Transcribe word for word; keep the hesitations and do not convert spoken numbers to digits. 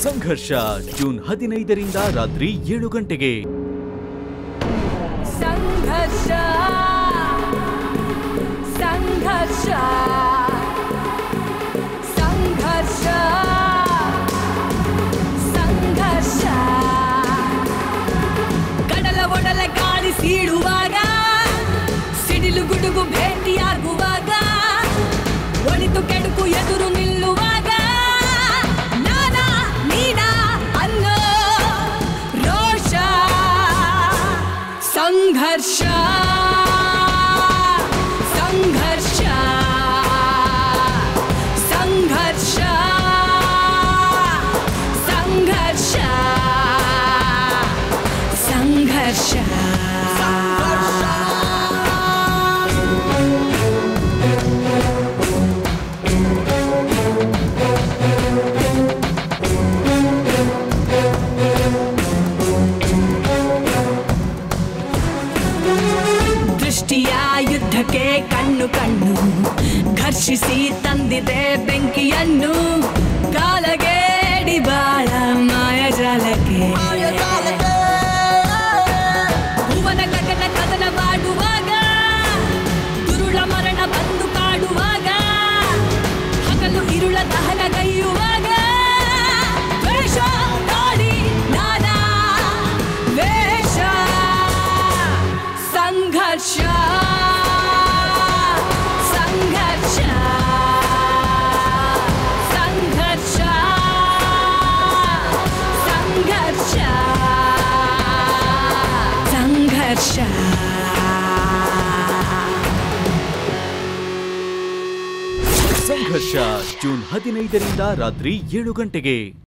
ಸಂಘರ್ಷ ಜೂನ್ ಹದಿನೈದರಿಂದ ರಾತ್ರಿ ಏಳು ಗಂಟೆಗೆ. ಸಂಘರ್ಷ ಸಂಘರ್ಷ ಸಂಘರ್ಷ ಸಂಘರ್ಷ ಕಡಲ ಒಡಲ ಗಾಳಿ ಸೀಳುವಾಗ ಸಿಡಿಲು ಗುಡುಗು ಭೇಟಿಯಾಗುವಾಗ ಒಳಿತು ಕೆಡುಕು ಎದುರು ನಿಲ್ಲುವಾಗ ನಾನಾ ನೀನಾ ಅನ್ನೋ ರೋಷ ಸಂಘರ್ಷ ಸಂಘರ್ಷ ಸಂಘರ್ಷ ಸಂಘರ್ಷ ಸಂಘರ್ಷ ದೃಷ್ಟಿಯ ಯುದ್ಧಕ್ಕೆ ಕಣ್ಣು ಕಣ್ಣು ಘರ್ಷಿಸಿ ತಂದಿದೆ ಬೆಂಕಿಯನ್ನು ಕಾಲಗೇಡಿ ಬಾಳ ಮಾಯಜಾಲಕ್ಕೆ ಭುವನ ಗಗನ ಕದನ ಮಾಡುವಾಗ ದುರುಳ ಮರಣ ಬಂದು ಕಾಡುವಾಗ ಹಗಲು ಇರುಳ ದಹನಗೈಯುವಾಗ ವೇಷ ದಾಡಿ ನಾನಾ ವೇಷ ಸಂಘರ್ಷ ಸಂಘರ್ಷ ಸಂಘರ್ಷ ಸಂಘರ್ಷ ಸಂಘರ್ಷ ಸಂಘರ್ಷ ಜೂನ್ ಹದಿನೈದರಿಂದ ರಾತ್ರಿ ಏಳು ಗಂಟೆಗೆ.